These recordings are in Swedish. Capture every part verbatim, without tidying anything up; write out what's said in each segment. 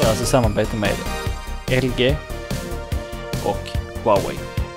alltså samarbete med L G och Huawei.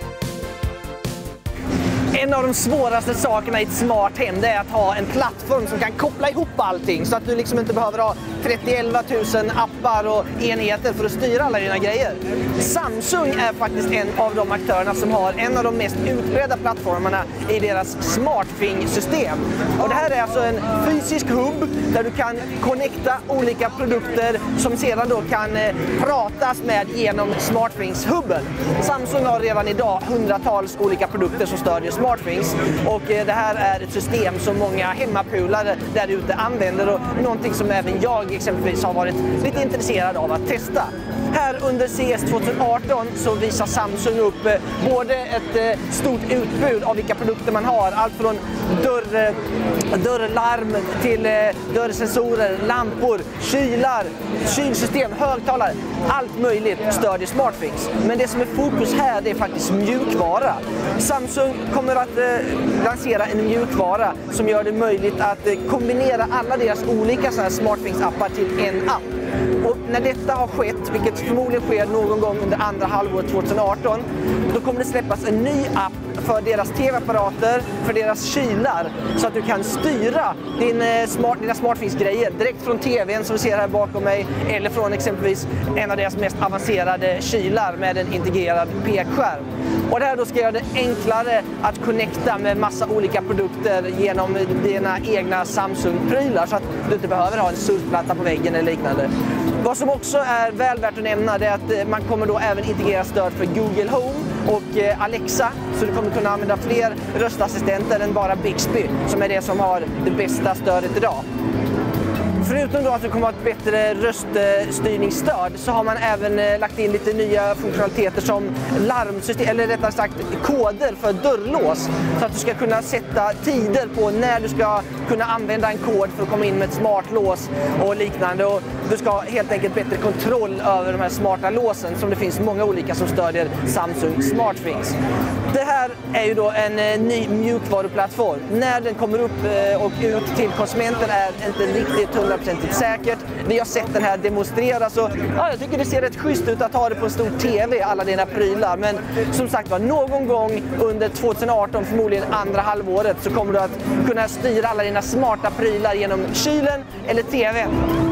En av de svåraste sakerna i ett smart hem det är att ha en plattform som kan koppla ihop allting så att du liksom inte behöver ha trettio elva tusen appar och enheter för att styra alla dina grejer. Samsung är faktiskt en av de aktörerna som har en av de mest utbredda plattformarna i deras SmartThing-system. Och det här är alltså en fysisk hubb där du kan connecta olika produkter som sedan då kan eh, pratas med genom SmartThings-hubben. Samsung har redan idag hundratals olika produkter som stödjer SmartThings och eh, det här är ett system som många hemmapulare där ute använder och någonting som även jag exempelvis har varit lite intresserad av att testa. Här under C S tjugoarton så visar Samsung upp eh, både ett eh, stort utbud av vilka produkter man har. Allt från dörr, eh, dörrlarm till eh, dörrsensorer, lampor, kylar, kylsystem, högtalare. Allt möjligt stödjer SmartThings. Men det som är fokus här det är faktiskt mjukvara. Samsung kommer att eh, lansera en mjukvara som gör det möjligt att eh, kombinera alla deras olika SmartThings-appar till en app. Och när detta har skett, vilket förmodligen sker någon gång under andra halvåret tjugoarton, då kommer det släppas en ny app för deras tv-apparater, för deras kylar, så att du kan styra din smart, dina SmartThings-grejer direkt från tvn som vi ser här bakom mig, eller från exempelvis en av deras mest avancerade kylar med en integrerad pekskärm. Och det här då ska göra det enklare att connecta med massa olika produkter genom dina egna Samsung-prylar så att du inte behöver ha en surfplatta på väggen eller liknande. Vad som också är väl värt att nämna är att man kommer då även integrera stöd för Google Home och Alexa, så du kommer kunna använda fler röstassistenter än bara Bixby som är det som har det bästa stödet idag. Förutom då att du kommer att ha ett bättre röststyrningsstöd så har man även lagt in lite nya funktionaliteter som larmsystem, eller rättare sagt koder för dörrlås. Så att du ska kunna sätta tider på när du ska kunna använda en kod för att komma in med ett smart lås och liknande. Och du ska ha helt enkelt bättre kontroll över de här smarta låsen som det finns många olika som stödjer Samsung SmartThings. Det här är ju då en ny mjukvaruplattform. När den kommer upp och ut till konsumenten är inte riktigt hundraprocentigt säkert. Vi har sett den här demonstreras och ja, jag tycker det ser rätt schysst ut att ha det på en stor tv, alla dina prylar. Men som sagt var, någon gång under tjugoarton, förmodligen andra halvåret, så kommer du att kunna styra alla dina smarta prylar genom kylen eller tvn.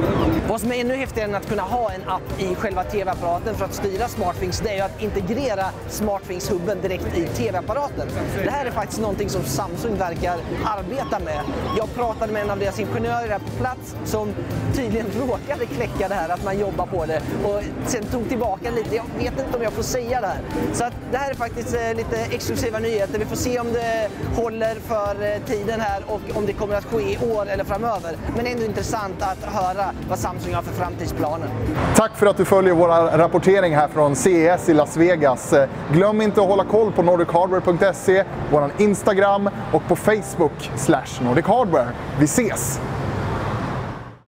Vad som är ännu häftigare än att kunna ha en app i själva tv-apparaten för att styra SmartThings, det är ju att integrera SmartThings-hubben direkt i tv-apparaten. Det här är faktiskt någonting som Samsung verkar arbeta med. Jag pratade med en av deras ingenjörer här på plats som tydligen råkade kläcka det här, att man jobbar på det, och sen tog tillbaka lite. Jag vet inte om jag får säga det här. Så att det här är faktiskt lite exklusiva nyheter. Vi får se om det håller för tiden här och om det kommer att ske i år eller framöver. Men ändå intressant att höra vad Samsung har för framtidsplaner. Tack för att du följer vår rapportering här från C E S i Las Vegas. Glöm inte att hålla koll på nordic hardware punkt se, vår Instagram och på Facebook slash Nordic Hardware. Vi ses!